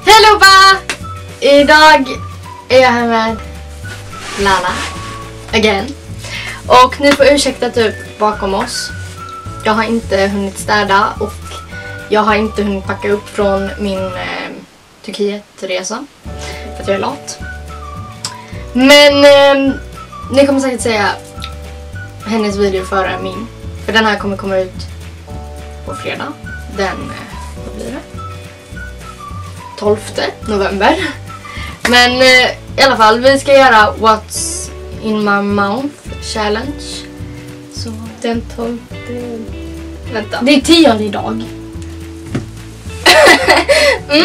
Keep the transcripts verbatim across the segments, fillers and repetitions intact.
Hej allihopa! Idag är jag här med Lala. Again. Och ni får ursäkta typ bakom oss. Jag har inte hunnit städa och jag har inte hunnit packa upp från min eh, Turkiet-resa. För att jag är lat. Men eh, ni kommer säkert säga hennes video före min. För den här kommer komma ut på fredag. Den, eh, vad blir det? tolfte november. Men eh, i alla fall, vi ska göra What's in my mouth challenge. Så Den tolfte... Vänta. det är tionde idag. mm.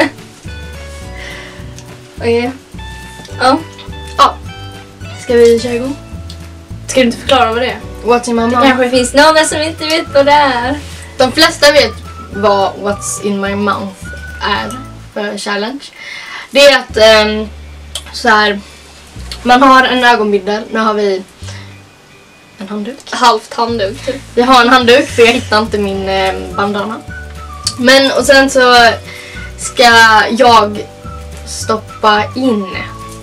Okej. Okay. Ja. Ja. Ska vi köra igång? Ska du inte förklara vad det är? What's in my Det mouth? kanske finns någon som inte vet vad det är. De flesta vet vad What's in my mouth är för challenge. Det är att um, så här, man har en ögonbindel. Nu har vi en handduk. Halvt handduk typ. Vi har en handduk för jag hittar inte min eh, bandana. Men och sen så ska jag stoppa in.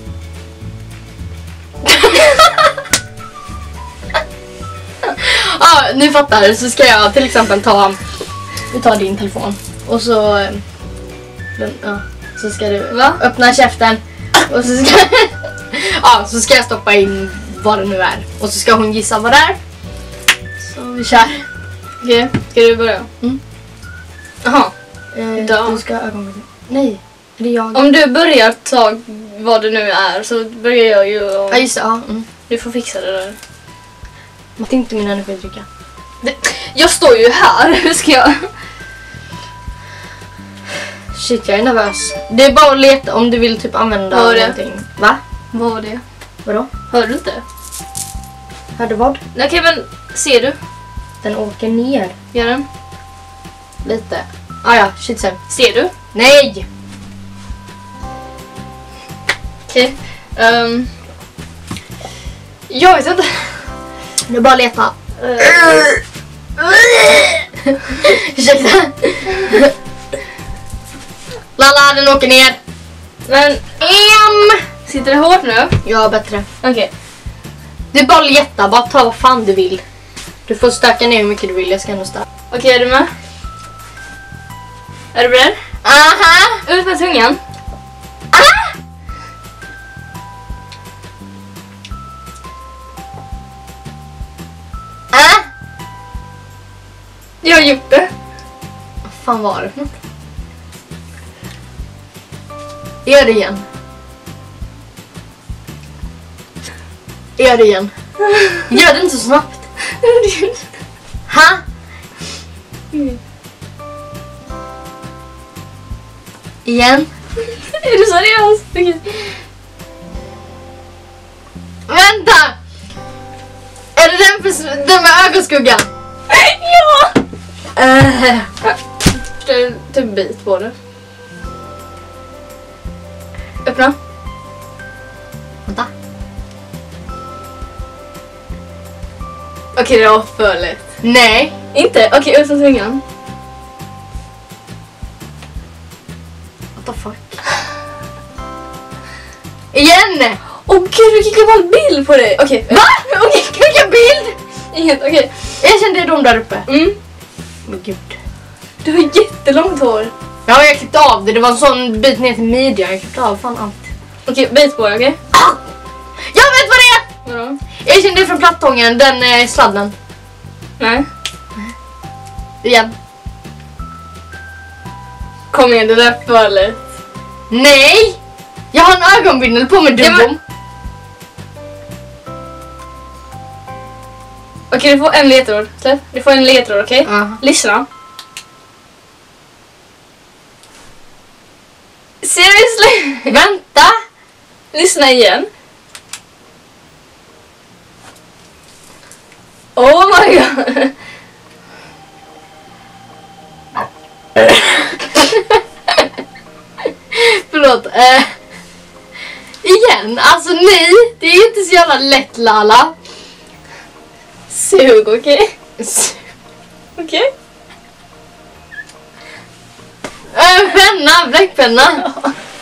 Ja, ah, nu fattar du. Så ska jag till exempel ta vi tar din telefon och så eh, den, ja, så ska du Va? öppna käften och så ska ja, så ska jag stoppa in vad det nu är och så ska hon gissa vad det är. Så vi kör. Okej, okay. Ska du börja? Mm. Jaha. Eh, Ja. du ska ögonblick. Nej, det är jag. Om du börjar ta vad det nu är så börjar jag ju och... Ja, just det. Ja. Mm. Du får fixa det där. Det är inte min energidricka. Det... Jag står ju här. Hur ska jag... Shit, jag är nervös. Det är bara att leta om du vill typ använda Vad var det? någonting. Va? Vad var det? Vadå? Hör du inte? Hörde vad? Okej, okay, men ser du? Den åker ner. Gör den? Lite. Ah, ja, shit sen. Ser du? Nej! Okej. Okay. Um, jag vet inte. Nu bara leta. Uh, Ursäkta. Lala, den åker ner. men Em! sitter det hårt nu? Ja, bättre. Okej. Okay. Du bara leta, bara ta vad fan du vill. Du får stöka ner hur mycket du vill, jag ska ändå stöka. Okej, okay, är du med? Är du beredd? Aha! Ut med tungan. Ah! Ah! Jag har gjort det. Vad fan var det för något? Gör det igen. Gör det igen. Gör det inte så snabbt. Ha? Mm. Igen. Är du seriös? Okay. Vänta! Är det den, för, den med ögonskuggan? Ja! Uh. Det är typ bit på det. Öppna. Vänta. Okej, okay, det var för lätt. Nej. Inte? Okej, okay, ut med tungan. What the fuck? Igen! Åh oh, gud, vilken gammal bild på dig. Okej. Okay. Va? Okej, vilken bild! Inget, okej. Okay. Jag kände dem där uppe. Mm. Men gud. Du har jättelångt hår. Ja, jag klippte av det. Det var en sån bit ner till midjan. Jag klippte av fan allt. Okej, okay, bit på det, okej? Okay? Ah! Jag vet vad det är! Vadå? Jag kände det från plattången, den eh, sladden. Nej. Igen. Kom igen, det där är för lätt. Nej! Jag har en ögonbindel på mig, Ja, dubbom. men... Okej, okay, du får en ledtråd. Släpp. Du får en ledtråd, okej? Okay? Uh. Lyssna. Seriously? Vänta! Lyssna igen. Oh my god. Förlåt. Eh, igen, alltså nej. Det är inte så jävla lätt, Lala. Sug, okej? Okay? Okej. Okay. Äh, penna, bläckpenna.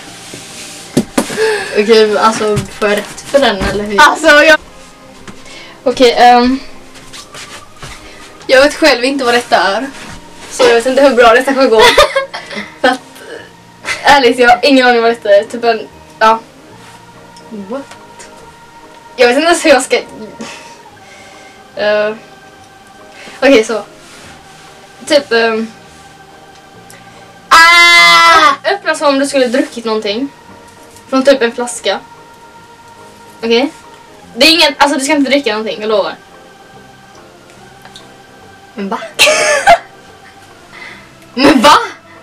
Okej, alltså får jag rätt för den eller hur? Alltså jag... Okej, okay, um... jag vet själv inte vad detta är. Så jag vet inte hur bra detta kommer gå. För att, ärligt, jag har ingen aning vad detta är. Typ en, ja. What? Jag vet inte ens hur jag ska... Uh... Okej, okay, så. Typ... Um... Ah! Öppna som om du skulle druckit någonting. Från typ en flaska. Okej? Okay? Det är inget, alltså du ska inte dricka någonting, jag lovar. Men va? Men va?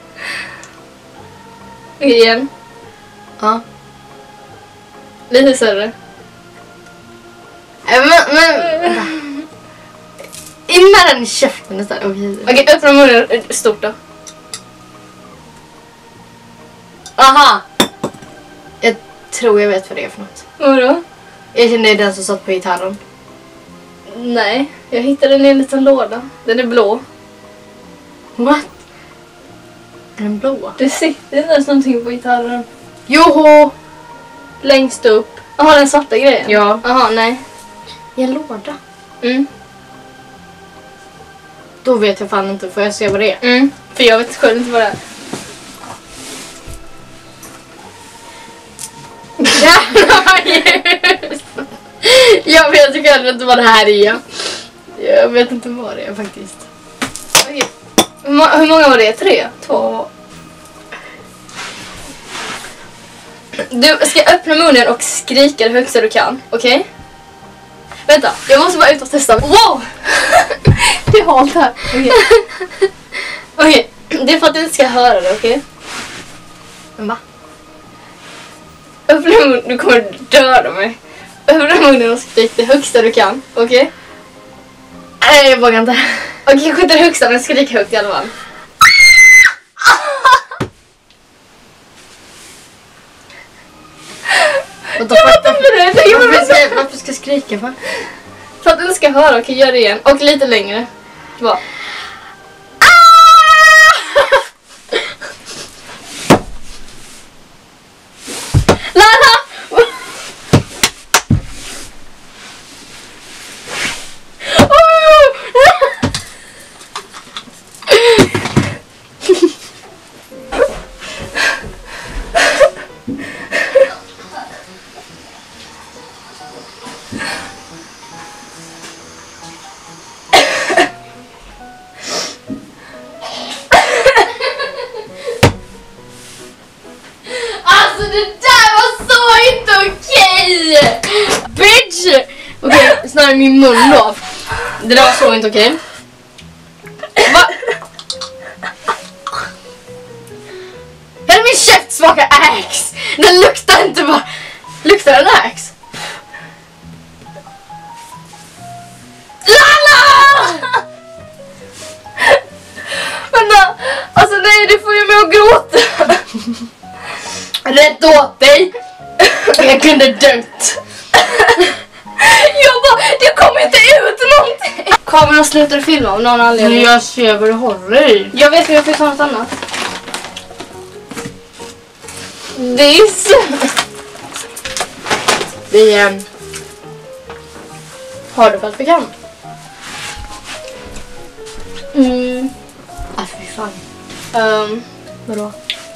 Okej, okay, igen. Ja. Lite större. Men, men, vänta. In med den i käften nästan. Okej, okay. okay, öppna munnen stort då. Aha! Jag tror jag vet vad det är för något. Vadå? Jag känner det är den som satt på gitarren. Nej, jag hittade den i en liten låda. Den är blå. What? Är den blå? Det sitter inte ens någonting på gitarren. Joho! Längst upp. Jaha, den svarta grejen? Ja. Jaha, nej. I en låda? Mm. Då vet jag fan inte, får jag se vad det är? Mm. För jag vet själv inte vad det är. Jag vet själv inte vad det här är. Jag vet inte vad det är faktiskt. Okej. Hur, hur många var det? Tre? Två? Du ska öppna munnen och skrika det högsta du kan, okej? Okay? Vänta, jag måste bara ut och testa. Wow! Det är halt här. Okej. Okay. Okay. Det är för att du inte ska höra det, okej? Okay? Men va? Öppna munnen, du kommer döda mig. Öppna munnen och skrik det högsta du kan, okej? Okay? Nej, jag vågar inte. Okej, okay, skit det högsta, men skrik högt i alla fall. Jag vet inte det. Varför ska, varför ska jag skrika för? För att du ska höra, okej, okay, gör det igen. Och lite längre. Bara. Lala! Alltså det där var så inte okej! Bitch! Okej, okay, snarare min mun då. Det där var så inte okej. Va? Hela min käft smakar ax! Den luktar inte bara... Luktar den ax? Lala! Vänta, alltså nej, du får ju mig att gråta. Rätt åt dig! Jag kunde dött. Jag bara, det kommer inte ut någonting. Kameran slutar filma av någon anledning. Jag ser vad du håller i. Jag vet, men jag får ta något annat. This. Vi eh, har du fått bekant? Mm. Ah, fy fan. Um, Vadå?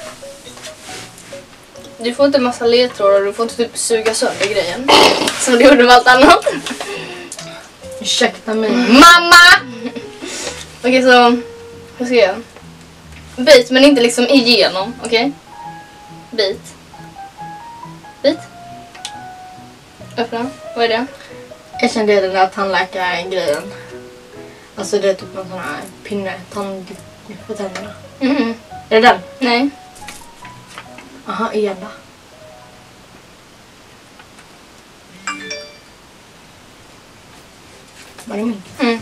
du får inte en massa ledtrådar, du får inte typ suga sönder grejen. Som du gjorde med allt annat. Ursäkta mig. Mamma! Okej, så hur ska jag göra? Bit, men inte liksom igenom, okej? Okay? Bit. Bit. Öppna. Vad är det? Jag kände den där tandläkargrejen. Alltså det är typ någon sån här pinne, tand för tänderna. Mm. Är det den? Nej. Aha, igen då. Var det min? Mm.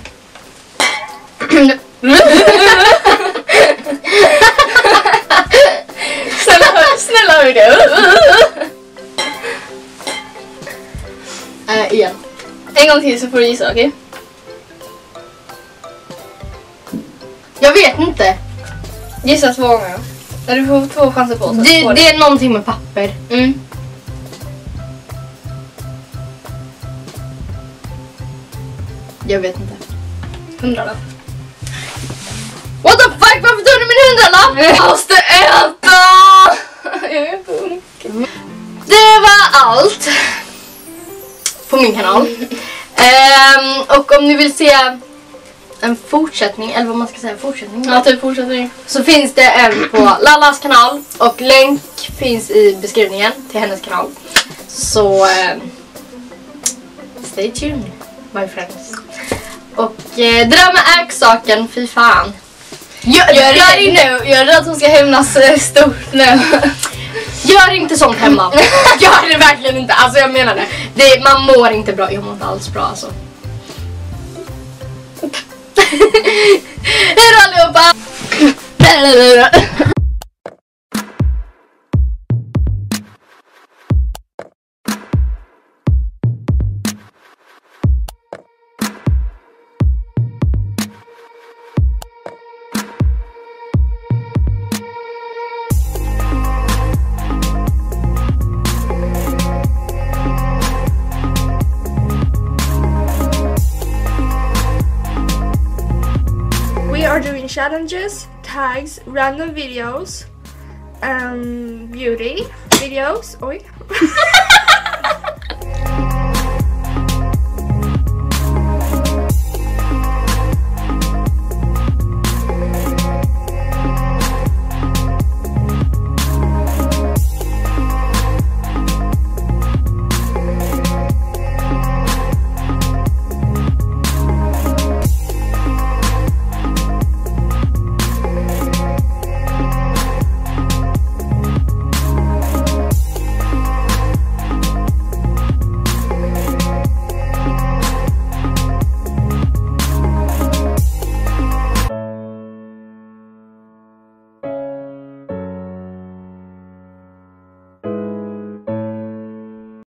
snälla, snälla hör det. Äh, igen. En gång till så får du gissa, okej? Okay? Jag vet inte. Gissa två gånger. Ja, du får två chanser på oss. Det, på det är någonting med papper. Mm. Jag vet inte. Hundralapp. What the fuck? Varför tog du min hundralapp? Jag måste äta! Jag är för ung. Det var allt på min kanal. Ehm, och om ni vill se en fortsättning, eller vad man ska säga, fortsättning. Ja, typ fortsättning. Så finns det en på Lallas kanal och länk finns i beskrivningen till hennes kanal. Så ehm, stay tuned, my friends. Och eh, det där med äksaken, fy fan. Gör, gör det inte nu. Gör det att hon ska hämnas eh, stort nu. Gör inte sånt hemma. Gör det verkligen inte. Alltså jag menar det. det man mår inte bra. Jag mår inte alls bra alltså. Hej då allihopa. We are doing challenges, tags, random videos, um, beauty videos. Oi.